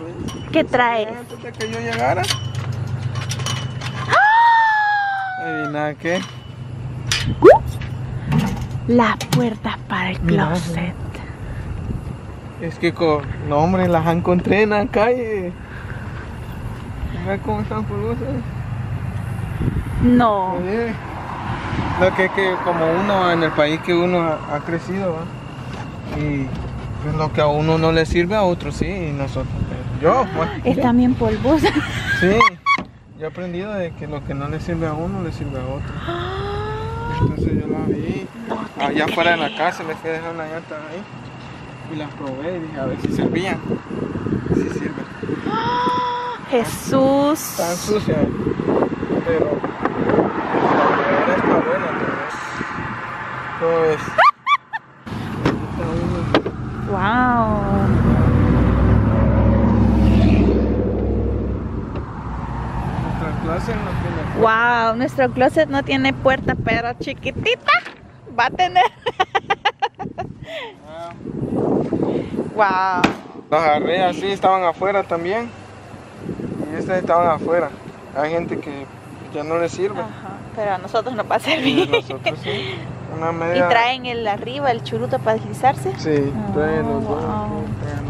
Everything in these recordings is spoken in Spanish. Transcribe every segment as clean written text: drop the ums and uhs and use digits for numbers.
¿Qué traes? Antes de que yo llegara. Adivina qué. Las puertas para el Mira, closet. Es que no, hombre, las encontré en la calle. Mira cómo están polvosas. No. Oye, lo que es que como uno en el país que uno ha crecido, ¿va? Y pues, lo que a uno no le sirve a otro sí, y nosotros, yo, bueno, Están bien polvosas. sí, yo he aprendido de que lo que no le sirve a uno le sirve a otro. Entonces yo la vi allá afuera de la casa, le fui a dejar una llanta ahí y las probé y dije a ver si servían, si sirven. Jesús. Están sucias, pero la madera está buena, todo es. Wow. Nuestra clase no tiene. Wow, nuestro closet no tiene puerta, pero chiquitita va a tener. Wow. Los agarré así, estaban afuera también. Y estas estaban afuera. Hay gente que ya no les sirve. Ajá, pero a nosotros nos va a Y servir. nosotros sí. Una ¿Y media. traen el arriba, el churuto para deslizarse? Sí, traen los dos. Wow. Traen,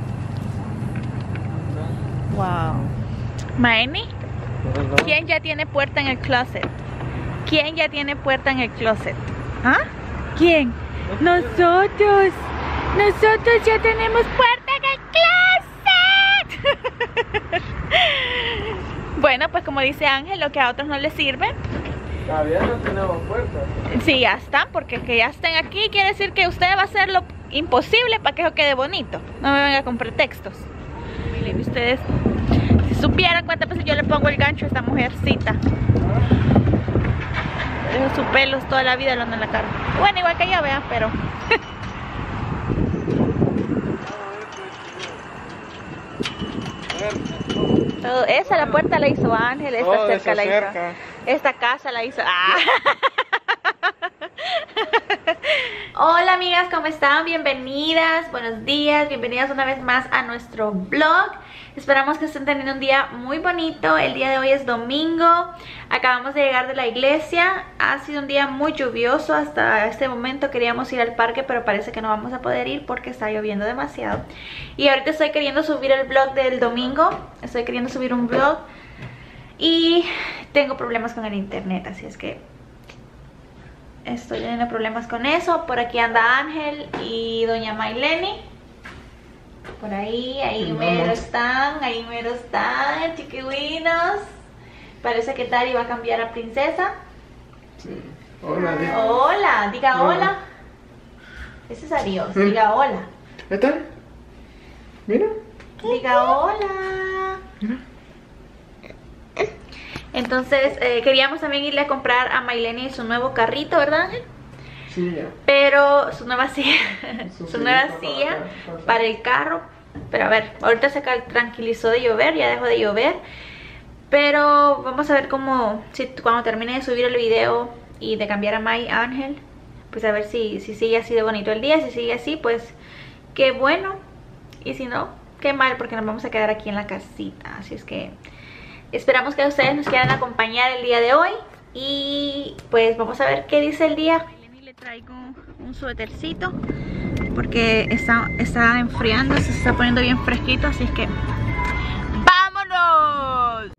¿no? Wow. Maeni, Pero no. ¿quién ya tiene puerta en el closet? ¿Quién ya tiene puerta en el closet? ¿Ah? ¿Quién? Nosotros. Nosotros ya tenemos puerta en el closet. Bueno, pues como dice Ángel, lo que a otros no les sirve. Todavía no tenemos puertas. Sí, ya están, porque que ya estén aquí quiere decir que usted va a hacer lo imposible para que eso quede bonito. No me venga con pretextos. Miren, ustedes, si supieran cuántas veces yo le pongo el gancho a esta mujercita. Dejo sus pelos toda la vida lo ando en la cara. Bueno, igual que ella, vean, pero... Esa la puerta la hizo Ángel, esta cerca la hizo. Esta casa la hizo. ¡Ah! Hola amigas, ¿cómo están? Bienvenidas, buenos días, bienvenidas una vez más a nuestro vlog. Esperamos que estén teniendo un día muy bonito. El día de hoy es domingo. Acabamos de llegar de la iglesia. Ha sido un día muy lluvioso. Hasta este momento queríamos ir al parque, pero parece que no vamos a poder ir porque está lloviendo demasiado. Y ahorita estoy queriendo subir el vlog del domingo. Estoy queriendo subir un vlog y tengo problemas con el internet, así es que estoy teniendo problemas con eso. Por aquí anda Ángel y doña Mayleni. Por ahí mero están, chiquihuinos. Parece que Tari va a cambiar a princesa. Sí. Hola, Hola, diga hola. Ese es adiós, diga hola. ¿Está? Mira. Diga hola. Mira. Entonces queríamos también irle a comprar a Mayleni su nuevo carrito, ¿verdad, Ángel? Sí, ya. Pero su nueva silla, su nueva silla para el carro. Pero a ver, ahorita se tranquilizó de llover, ya dejó de llover. Pero vamos a ver cómo, cuando termine de subir el video y de cambiar a Ángel, pues a ver si sigue así de bonito el día. Si sigue así, pues qué bueno. Y si no, qué mal, porque nos vamos a quedar aquí en la casita. Así es que esperamos que ustedes nos quieran acompañar el día de hoy. Y pues vamos a ver qué dice el día. Le traigo un suétercito porque está enfriando, se está poniendo bien fresquito, así es que ¡vámonos!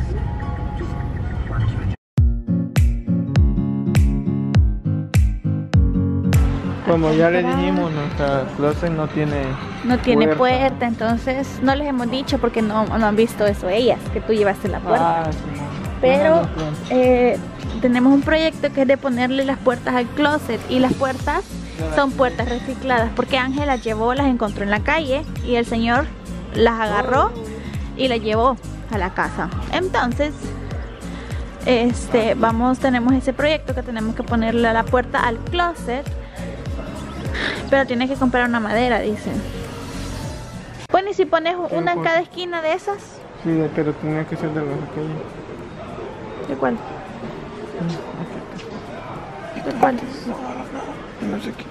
Como ya le dijimos, nuestra closet no tiene puerta, entonces no les hemos dicho porque no han visto eso ellas, que tú llevaste la puerta. Sí. Pero tenemos un proyecto que es de ponerle las puertas al closet, y las puertas son puertas recicladas porque Ángel las llevó, las encontró en la calle y el señor las agarró y las llevó a la casa. Entonces tenemos ese proyecto que tenemos que ponerle la puerta al closet, pero tienes que comprar una madera, dicen. Bueno, y si pones una en cada esquina de esas. Sí, pero tenía que ser de los aquellos. ¿De cuál? ¿De cuál? No sé qué.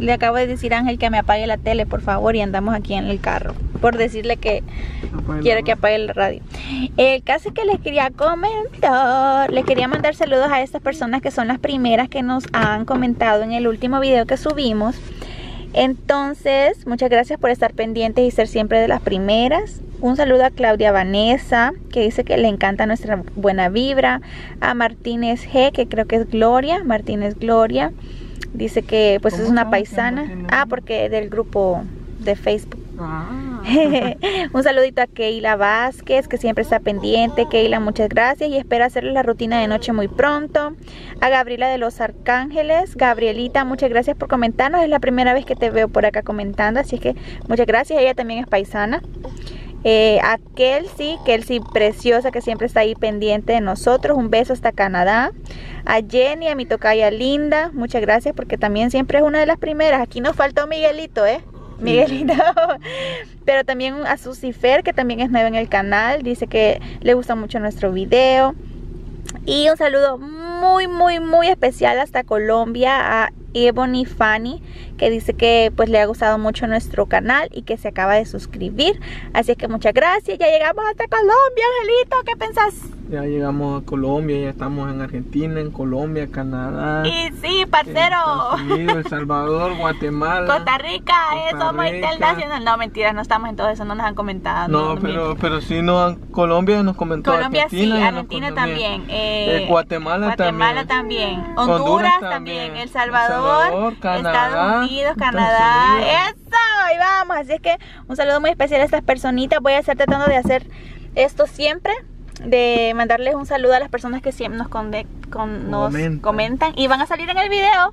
Le acabo de decir a Ángel que me apague la tele, por favor, y andamos aquí en el carro. Por decirle que quiero que apague la radio. El caso es que les quería comentar, les quería mandar saludos a estas personas que son las primeras que nos han comentado en el último video que subimos. Entonces, muchas gracias por estar pendientes y ser siempre de las primeras. Un saludo a Claudia Vanessa, que dice que le encanta nuestra buena vibra. A Martínez G, que creo que es Gloria, Martínez Gloria. Dice que pues es una paisana. Porque del grupo de Facebook. Un saludito a Keila Vázquez, que siempre está pendiente. Keila, muchas gracias y espero hacerle la rutina de noche muy pronto. A Gabriela de los Arcángeles. Gabrielita, muchas gracias por comentarnos. Es la primera vez que te veo por acá comentando, así que muchas gracias. Ella también es paisana. A Kelsey preciosa, que siempre está ahí pendiente de nosotros. Un beso hasta Canadá. A Jenny, a mi tocaya linda, muchas gracias porque también siempre es una de las primeras. Aquí nos faltó Miguelito, Miguelito. Pero también a Sucifer, que también es nuevo en el canal. Dice que le gusta mucho nuestro video. Y un saludo muy especial hasta Colombia a Ebony Fanny, que dice que pues le ha gustado mucho nuestro canal y que se acaba de suscribir. Así es que muchas gracias. Ya llegamos hasta Colombia, Angelito. ¿Qué pensás? Ya llegamos a Colombia, ya estamos en Argentina, en Colombia, Canadá. Y sí, parcero. Estados Unidos, El Salvador, Guatemala, Costa Rica, somos internacional. No, mentira, no estamos en todo eso, no nos han comentado. No, pero sí Colombia nos comentó. Colombia Argentina, sí, Argentina también. Guatemala también. Honduras también. El Salvador, Canadá, Estados Unidos, Canadá. Eso, ahí vamos. Así es que un saludo muy especial a estas personitas. Voy a estar tratando de hacer esto siempre, de mandarles un saludo a las personas que siempre nos comentan y van a salir en el video.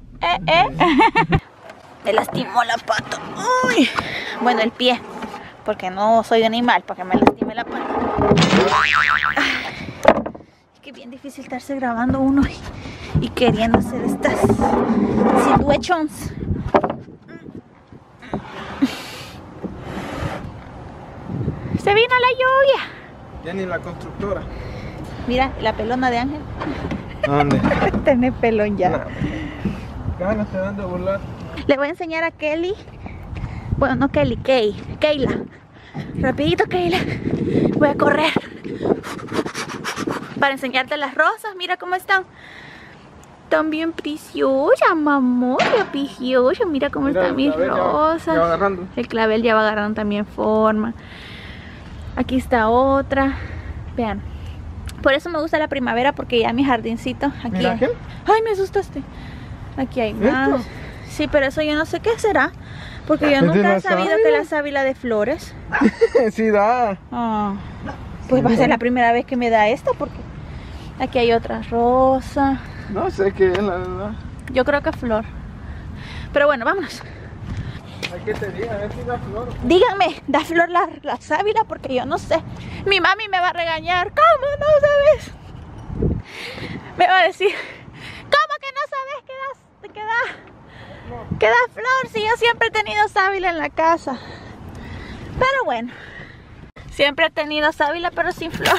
Me lastimó la pata. Uy. Bueno, el pie, porque no soy animal para que me lastime la pata. Es que es bien difícil estarse grabando uno y queriendo hacer estas situations. Se vino la lluvia. Ya ni la constructora. Mira, la pelona de Ángel. ¿Dónde? Tiene pelón ya. Nah, ganas te dan de burlar. Le voy a enseñar a Kelly. Bueno, no Kelly, Keila. Rapidito, Keila. Voy a correr para enseñarte las rosas. Mira cómo están. Están bien preciosas, mamona, preciosa. Mira cómo están mis rosas. El clavel ya va agarrando también forma. Aquí está otra. Vean. Por eso me gusta la primavera, porque ya mi jardincito aquí. Mira, hay. Ay, me asustaste. Aquí hay más. ¿Esto? Sí, pero eso yo no sé qué será, porque yo nunca he sabido que la sábila de flores. Sí da. Pues va a ser la primera vez que me da esta, porque aquí hay otra rosa. No sé qué es, la verdad. Yo creo que es flor. Pero bueno, vámonos. Hay que te diga, a ver si da flor. Díganme, ¿da flor la sábila? Porque yo no sé. Mi mami me va a regañar. ¿Cómo no sabes? Me va a decir, ¿cómo que no sabes que da flor? Si yo siempre he tenido sábila en la casa. Pero bueno, siempre he tenido sábila pero sin flor.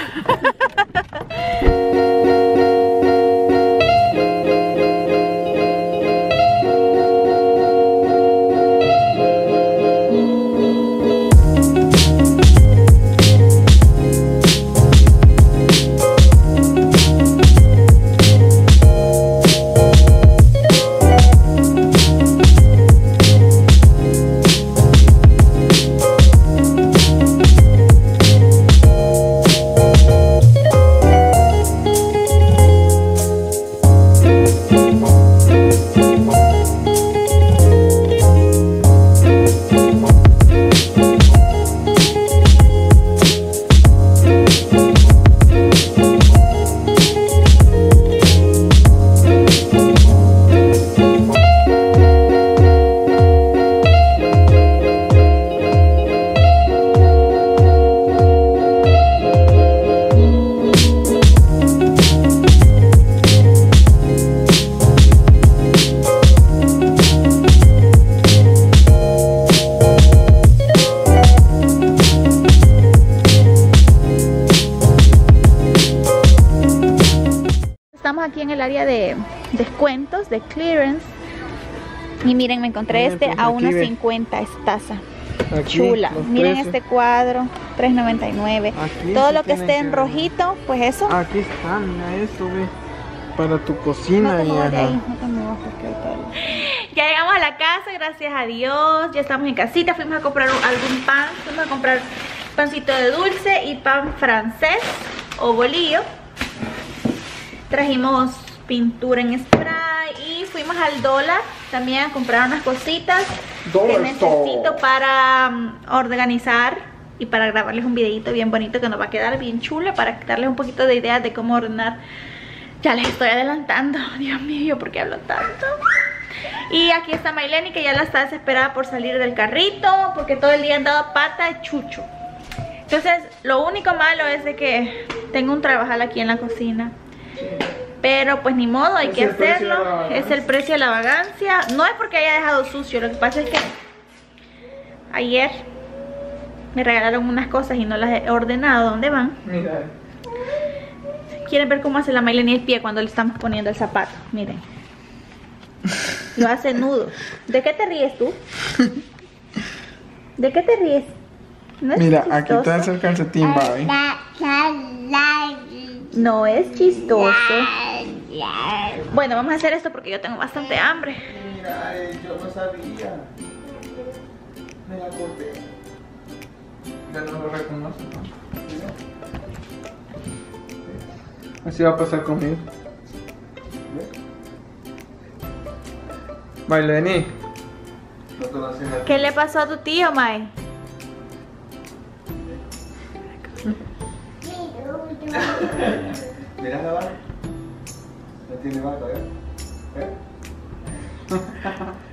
Estamos aquí en el área de descuentos, de clearance, Y miren, me encontré este pues a aquí ve. 1.50 esta taza. Aquí, Chula. los Miren precios. este cuadro, $3.99. Aquí Todo sí lo que tienen esté en que- rojito, pues eso. Aquí está, mira esto, ve. Para tu No cocina te y muevas de ajá. ahí, no te muevas porque ahorita... Ya llegamos a la casa, gracias a Dios. Ya estamos en casita, fuimos a comprar algún pan. Fuimos a comprar pancito de dulce y pan francés o bolillo. Trajimos pintura en spray y fuimos al dólar también a comprar unas cositas que Dollar necesito Store. para organizar y para grabarles un videito bien bonito que nos va a quedar bien chulo para darles un poquito de ideas de cómo ordenar. Ya les estoy adelantando. Dios mío, ¿por qué hablo tanto? Y aquí está Mayleni, que ya la está desesperada por salir del carrito porque todo el día han dado pata de chucho. Entonces, lo único malo es de que tengo un trabajal aquí en la cocina. Pero pues ni modo, hay Es que el precio de la hacerlo. vagancia. Es el precio de la vagancia. No es porque haya dejado sucio, lo que pasa es que ayer me regalaron unas cosas y no las he ordenado. ¿Dónde van? Mira. ¿Quieren ver cómo hace la Mayleni el pie cuando le estamos poniendo el zapato? Miren. Lo hace nudo. ¿De qué te ríes tú? ¿De qué te ríes? ¿No es Mira, chistoso? aquí está el calcetín, Barbie. No es chistoso. Bueno, vamos a hacer esto porque yo tengo bastante hambre. Mira, yo no sabía. Me la corté. Ya no lo reconoce. Mira. Así va a pasar conmigo. Mayleni. ¿Qué le pasó a tu tío, May? Mira la barba. No tiene barba, ¿eh?